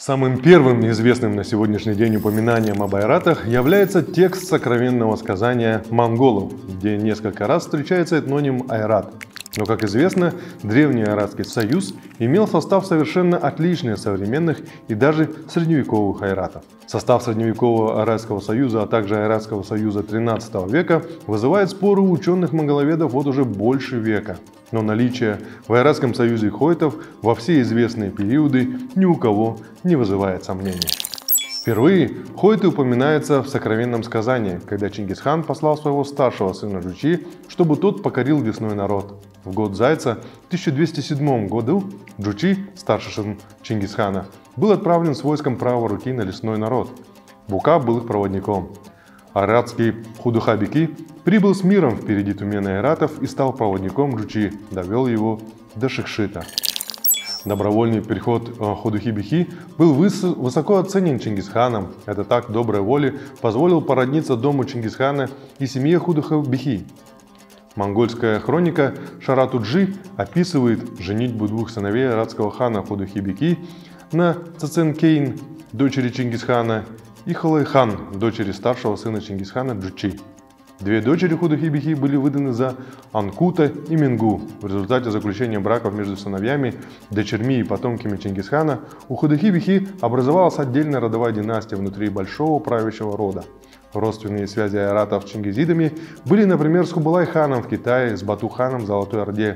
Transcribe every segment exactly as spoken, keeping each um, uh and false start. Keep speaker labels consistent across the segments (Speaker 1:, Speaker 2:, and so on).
Speaker 1: Самым первым известным на сегодняшний день упоминанием об айратах является текст сокровенного сказания монголов, где несколько раз встречается этноним айрат. Но, как известно, Древний Айратский союз имел состав совершенно отличный от современных и даже средневековых айратов. Состав средневекового Айратского союза, а также Айратского союза тринадцатого века вызывает споры у ученых-монголоведов вот уже больше века. Но наличие в Айратском союзе хойтов во все известные периоды ни у кого не вызывает сомнений. Впервые хойты упоминаются в сокровенном сказании, когда Чингисхан послал своего старшего сына Джучи, чтобы тот покорил весной народ. В год Зайца в тысяча двести седьмом году Джучи, старший сын Чингисхана, был отправлен с войском правой руки на лесной народ. Бука был их проводником. Айратский Худуха-Беки прибыл с миром впереди Тумена айратов и стал проводником Джучи, довел его до Шикшита. Добровольный переход Худухи-Беки был высоко оценен Чингисханом. Этот акт доброй воли позволил породниться дому Чингисхана и семье Худуха-Беки. Монгольская хроника Шаратуджи описывает женитьбу двух сыновей айратского хана Худухи-Беки на Цаценкейн, дочери Чингисхана, и Халайхан, дочери старшего сына Чингисхана Джучи. Две дочери Худухи-Беки были выданы за Анкута и Мингу. В результате заключения браков между сыновьями, дочерьми и потомками Чингисхана у Худухи-Беки образовалась отдельная родовая династия внутри большого правящего рода. Родственные связи айратов с чингизидами были, например, с Хубалай-ханом в Китае, с Бату-ханом в Золотой Орде,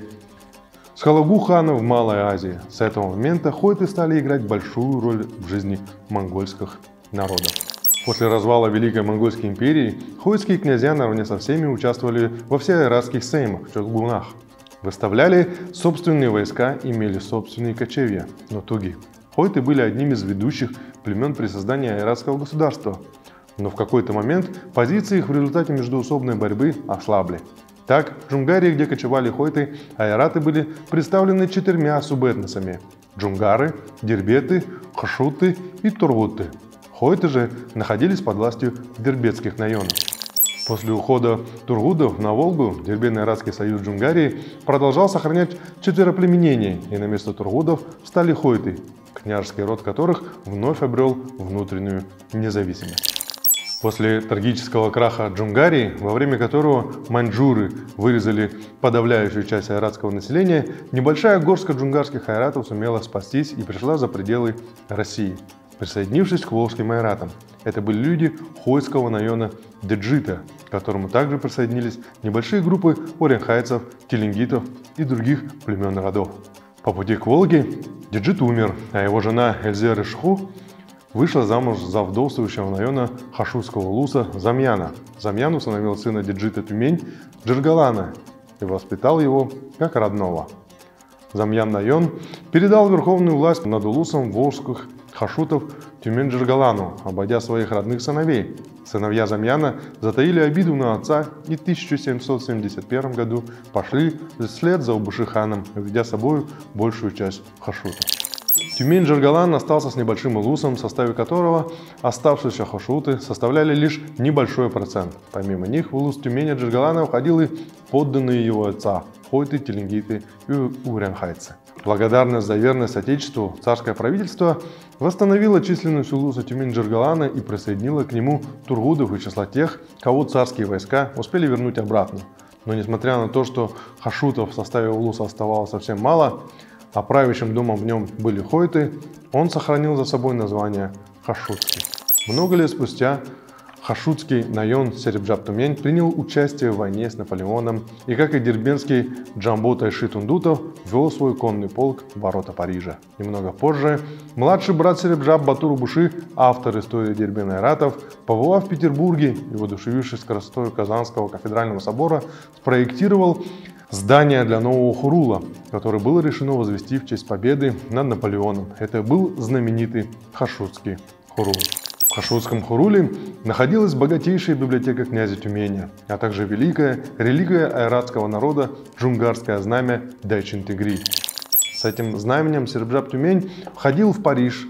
Speaker 1: с Халагу-ханом в Малой Азии. С этого момента хойты стали играть большую роль в жизни монгольских народов. После развала Великой Монгольской империи хойские князья наравне со всеми участвовали во всех айратских сеймах, чогунах. Выставляли собственные войска, имели собственные кочевья, нотуги. Хойты были одним из ведущих племен при создании айратского государства. Но в какой-то момент позиции их в результате междоусобной борьбы ослабли. Так, в Джунгарии, где кочевали хойты, айраты были представлены четырьмя субэтносами – джунгары, дербеты, хашуты и тургуты. Хойты же находились под властью дербетских наёнов. После ухода тургудов на Волгу Дербент-Айратский союз Джунгарии продолжал сохранять четвероплеменение, и на место тургудов стали хойты, княжеский род которых вновь обрел внутреннюю независимость. После трагического краха Джунгарии, во время которого маньчжуры вырезали подавляющую часть айратского населения, небольшая горстка джунгарских айратов сумела спастись и пришла за пределы России, присоединившись к волжским айратам. Это были люди хойского наёна Деджита, к которому также присоединились небольшие группы оренхайцев, телингитов и других племен и родов. По пути к Волге Деджит умер, а его жена Эльзер-Ишху вышла замуж за вдовствующего наёна хашутского улуса Замьяна. Замьян усыновил сына Деджита Тюмень Джиргалана и воспитал его как родного. Замьян Наён передал верховную власть над улусом волжских хашутов Тюмень-Джиргалану, обойдя своих родных сыновей. Сыновья Замьяна затаили обиду на отца и в тысяча семьсот семьдесят первом году пошли вслед за Убыши-ханом, ведя с собой большую часть хашутов. Тюмень-Джиргалан остался с небольшим улусом, в составе которого оставшиеся хашуты составляли лишь небольшой процент. Помимо них в улус Тюменя-Джиргалана входили подданные его отца – хойты, телингиты и уренхайцы. Благодарность за верность Отечеству царское правительство восстановило численность улуса Тюмень-Джиргалана и присоединило к нему тургудов из числа тех, кого царские войска успели вернуть обратно. Но несмотря на то, что хашутов в составе улуса оставалось совсем мало, а правящим домом в нем были хойты, он сохранил за собой название Хашутский. Много лет спустя хашутский наён Серебджап-Тумень принял участие в войне с Наполеоном и, как и дербентский Джамбо Тайши Тундутов, вел свой конный полк в ворота Парижа. Немного позже младший брат Серебджап Батур Убуши, автор истории Дербент-Айратов, побывав в Петербурге и воодушевившись красотой Казанского кафедрального собора, спроектировал здание для нового хурула, которое было решено возвести в честь победы над Наполеоном. Это был знаменитый хашутский хурул. В хашутском хуруле находилась богатейшая библиотека князя Тюменя, а также великая религия айратского народа джунгарское знамя Дайчин-Тигри. С этим знаменем Серебджап-Тюмень входил в Париж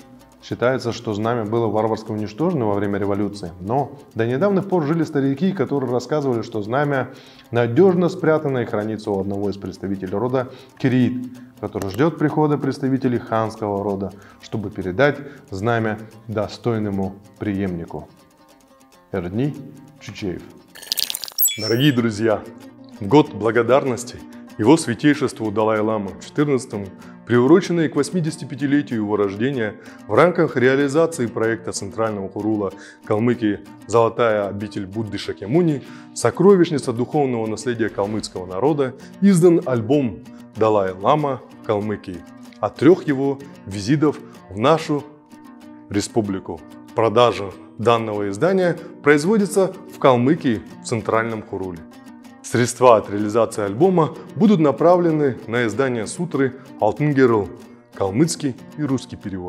Speaker 1: Считается, что знамя было варварски уничтожено во время революции, но до недавних пор жили старики, которые рассказывали, что знамя надежно спрятано и хранится у одного из представителей рода Кирит, который ждет прихода представителей ханского рода, чтобы передать знамя достойному преемнику. Эрдни Чучеев.
Speaker 2: Дорогие друзья, год благодарности его святейшеству Далай-ламы четырнадцатому, приуроченный к восьмидесятипятилетию его рождения, в рамках реализации проекта Центрального Хурула Калмыкии «Золотая обитель Будды Шакьямуни. Сокровищница духовного наследия калмыцкого народа» издан альбом «Далай-лама в Калмыкии» от трех его визитов в нашу республику. Продажа данного издания производится в Калмыкии в Центральном Хуруле. Средства от реализации альбома будут направлены на издание сутры «Алтын Герл», калмыцкий и русский перевод.